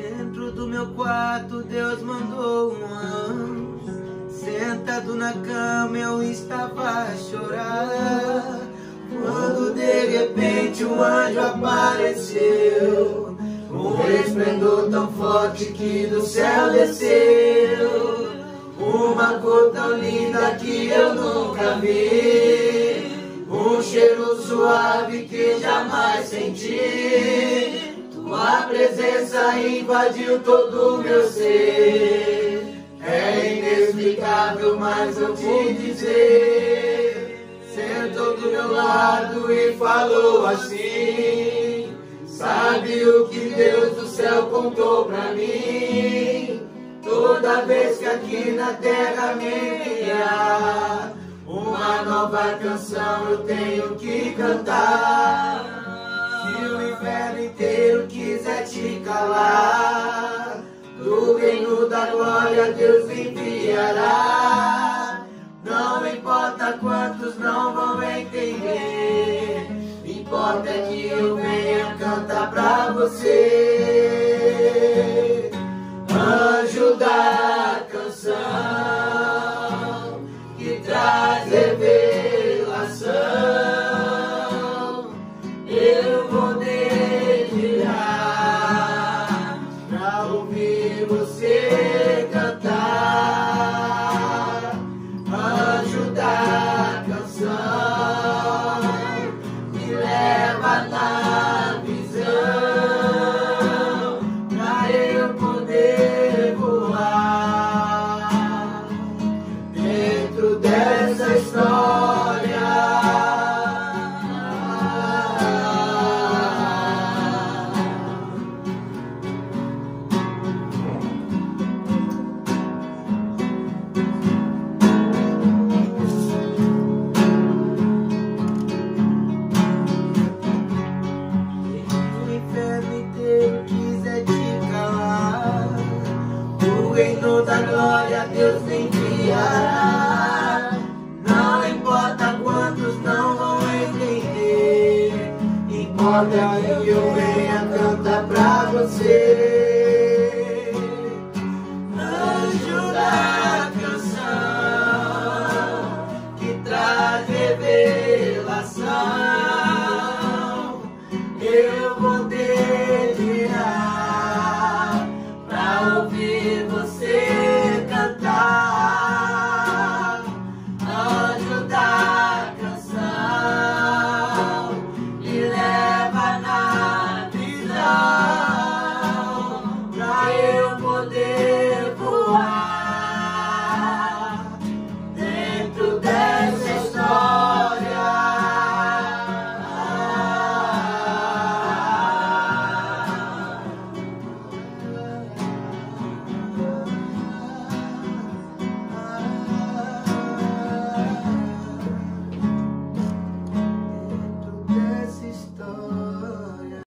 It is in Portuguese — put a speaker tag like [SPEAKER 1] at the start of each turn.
[SPEAKER 1] Dentro do meu quarto Deus mandou um anjo. Sentado na cama eu estava a chorar, quando de repente um anjo apareceu, um resplendor tão forte que do céu desceu, uma cor tão linda que eu nunca vi, um cheiro suave que jamais senti. Tua presença invadiu todo o meu ser. É inexplicável, mas vou te dizer. Sentou do meu lado e falou assim: sabe o que Deus do céu contou pra mim? Toda vez que aqui na terra me enviar uma nova canção eu tenho que cantar. Se o inferno inteiro quiser te calar, do reino da glória Deus enviará. Não importa quantos não vão entender, importa que eu venha cantar pra você. Anjo da canção que traz revelação, eu vou dedilhar pra ouvir você cantar. Anjo da canção, me leva na visão pra eu poder voar dentro dessa história. O reino da glória Deus enviará. Não importa quantos não vão entender, importa que eu venha cantar pra você.